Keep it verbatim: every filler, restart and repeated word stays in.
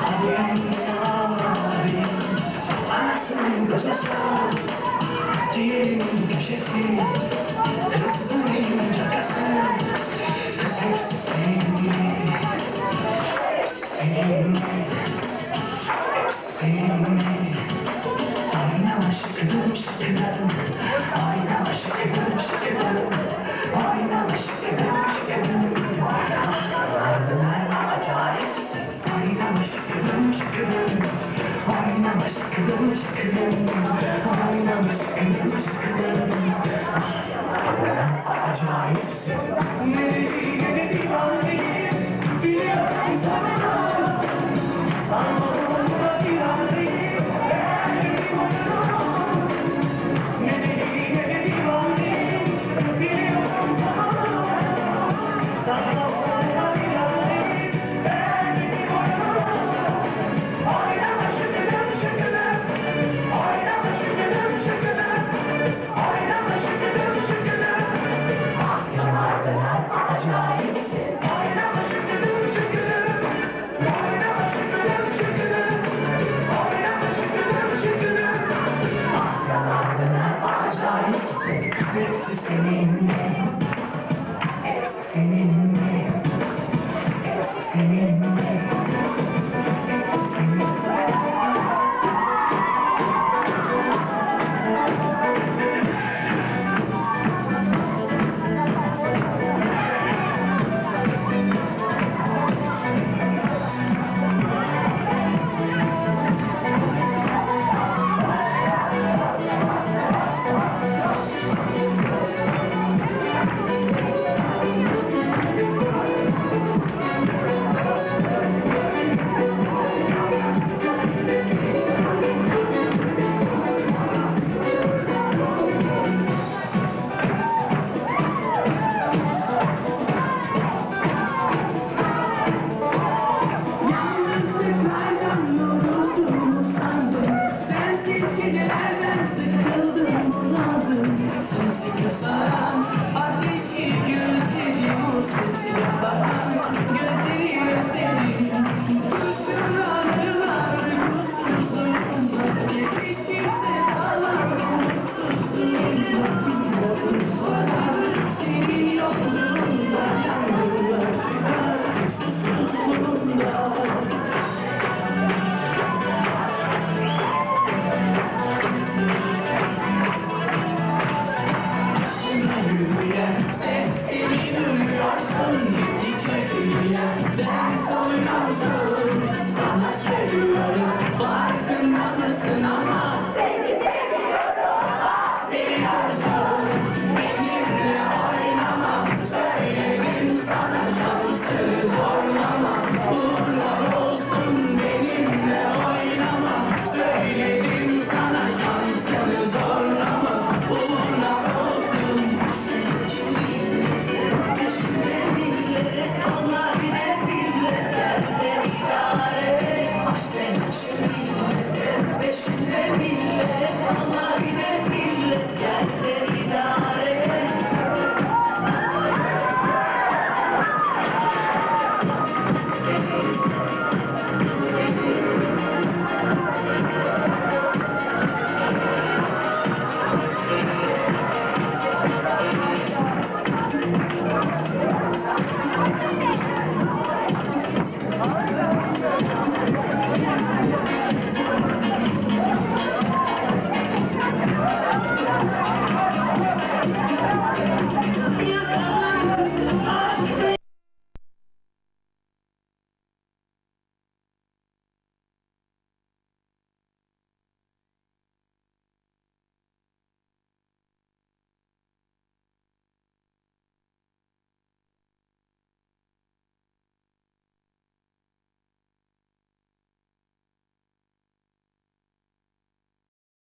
Anasının kocası, ciğerimin köşesi, rızkının cakası, kız hepsi senin, hepsi senin, hepsi senin. Oynama şıkıdım şıkıdım, oynama şıkıdım şıkıdım, oynama şıkıdım şıkıdım. Ardına acayipsin, oynama şıkıdım şıkıdım, oynama şıkıdım şıkıdım, oynama şıkıdım şıkıdım. Ardına acayipsin, nereli nereli divaneyim, biliyorum sana, sana olma iradeyim. Hepsi senin, hepsi senin, hepsi senin, hepsi senin.